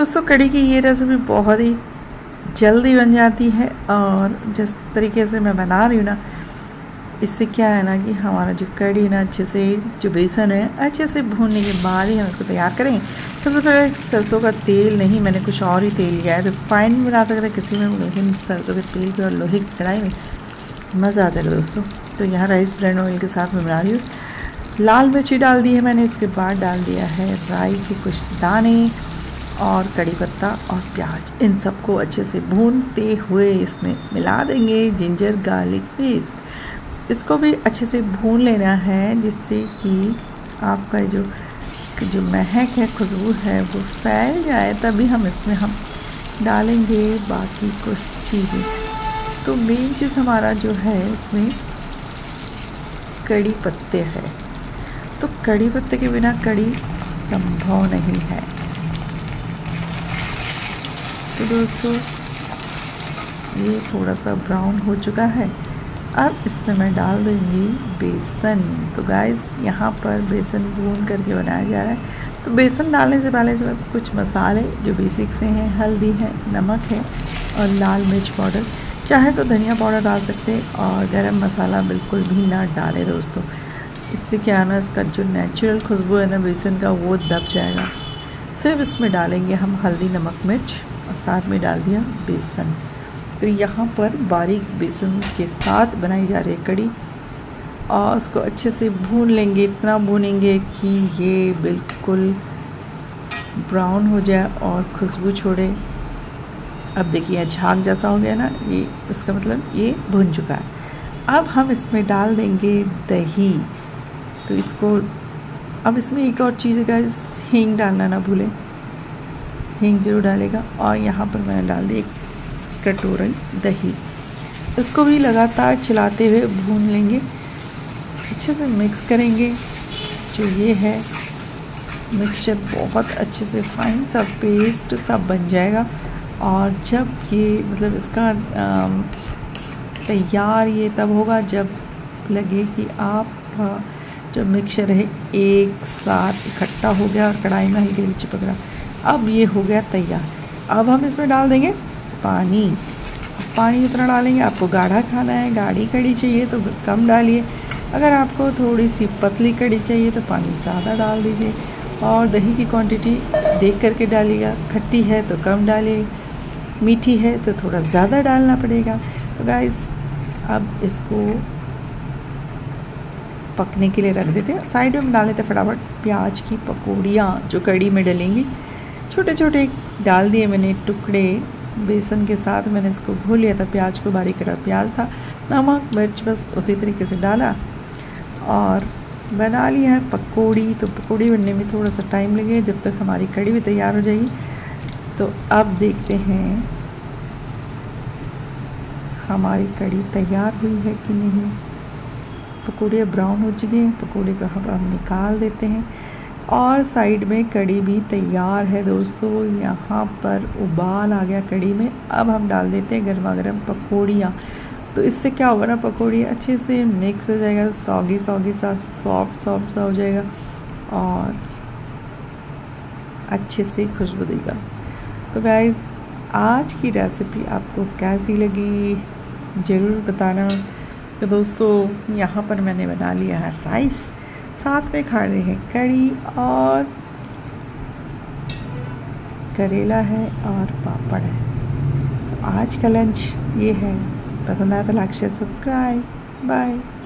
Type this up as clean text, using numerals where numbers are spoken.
दोस्तों कढ़ी की ये रेसिपी बहुत ही जल्दी बन जाती है और जिस तरीके से मैं बना रही हूँ ना, इससे क्या है ना कि हमारा जो कढ़ी ना अच्छे से जो बेसन है अच्छे से भूनने के बाद ही हम इसको तैयार करेंगे। सबसे पहले सरसों का तेल नहीं, मैंने कुछ और ही तेल लिया है। रिफाइंड में बना सकते किसी में, लेकिन सरसों के तेल पे और लोहे की कढ़ाई में मज़ा आ जाएगा दोस्तों। तो यहाँ राइस ब्रांड ऑयल के साथ मैं बना रही हूँ। लाल मिर्ची डाल दी है मैंने, उसके बाद डाल दिया है राई के कुछ दाने और कड़ी पत्ता और प्याज। इन सबको अच्छे से भूनते हुए इसमें मिला देंगे जिंजर गार्लिक पेस्ट। इसको भी अच्छे से भून लेना है जिससे कि आपका जो महक है, खुशबू है, वो फैल जाए। तभी हम इसमें डालेंगे बाकी कुछ चीज़ें। तो मेन चीज़ हमारा जो है इसमें कड़ी पत्ते है। तो कड़ी पत्ते के बिना कड़ी संभव नहीं है। तो दोस्तों ये थोड़ा सा ब्राउन हो चुका है। अब इसमें मैं डाल दूँगी बेसन। तो गाइस यहाँ पर बेसन भून करके बनाया जा रहा है। तो बेसन डालने से पहले इसमें कुछ मसाले जो बेसिक से हैं, हल्दी है, नमक है और लाल मिर्च पाउडर, चाहे तो धनिया पाउडर डाल सकते हैं और गरम मसाला बिल्कुल भी ना डालें दोस्तों। इससे क्या है ना, इसका जो नेचुरल खुशबू है ना बेसन का, वो दब जाएगा। सिर्फ इसमें डालेंगे हम हल्दी, नमक, मिर्च और साथ में डाल दिया बेसन। तो यहाँ पर बारीक बेसन के साथ बनाई जा रही है कड़ी और उसको अच्छे से भून लेंगे। इतना भूनेंगे कि ये बिल्कुल ब्राउन हो जाए और खुशबू छोड़े। अब देखिए झाग जैसा हो गया ना, ये इसका मतलब ये भुन चुका है। अब हम इसमें डाल देंगे दही। तो इसको अब इसमें एक और चीज़ है, हींग डालना ना भूलें, हींग जरूर डालेगा। और यहाँ पर मैंने डाल दी 1 कटोरी दही। इसको भी लगातार चलाते हुए भून लेंगे, अच्छे से मिक्स करेंगे। जो ये है मिक्सचर बहुत अच्छे से फाइन सा पेस्ट सा बन जाएगा। और जब ये मतलब इसका तैयार ये तब होगा जब लगे कि आपका जो मिक्सचर है एक साथ इकट्ठा हो गया और कढ़ाई में हल्के हल्के चिपक रहा। अब ये हो गया तैयार। अब हम इसमें डाल देंगे पानी। पानी इतना डालेंगे, आपको गाढ़ा खाना है, गाढ़ी कड़ी चाहिए तो कम डालिए। अगर आपको थोड़ी सी पतली कड़ी चाहिए तो पानी ज़्यादा डाल दीजिए। और दही की क्वांटिटी देख करके डालिएगा। खट्टी है तो कम डालिए, मीठी है तो थोड़ा ज़्यादा डालना पड़ेगा। तो गाइस अब इसको पकने के लिए रख देते हैं। साइड में डाल देते फटाफट प्याज की पकौड़ियाँ जो कड़ी में डलेंगी। छोटे छोटे डाल दिए मैंने टुकड़े बेसन के साथ। मैंने इसको भून लिया था, प्याज को बारीक कटा प्याज था, नमक मिर्च बस उसी तरीके से डाला और बना लिया है पकौड़ी। तो पकौड़ी बनने में थोड़ा सा टाइम लगेगा, जब तक हमारी कड़ी भी तैयार हो जाएगी। तो अब देखते हैं हमारी कड़ी तैयार हुई है कि नहीं। पकौड़ियाँ ब्राउन हो चुकी हैं, पकौड़े को हम निकाल देते हैं। और साइड में कड़ी भी तैयार है दोस्तों। यहाँ पर उबाल आ गया कड़ी में। अब हम डाल देते हैं गर्मा गर्म पकौड़ियाँ। तो इससे क्या होगा ना, पकौड़ी अच्छे से मिक्स हो जाएगा, सॉगी सा सॉफ्ट सा हो जाएगा और अच्छे से खुशबू देगा। तो गाइस आज की रेसिपी आपको कैसी लगी ज़रूर बताना। तो दोस्तों यहाँ पर मैंने बना लिया है राइस, साथ में खा रहे हैं कड़ी और करेला है और पापड़ है। तो आज का लंच ये है। पसंद आया तो लाइक शेयर सब्सक्राइब। बाय।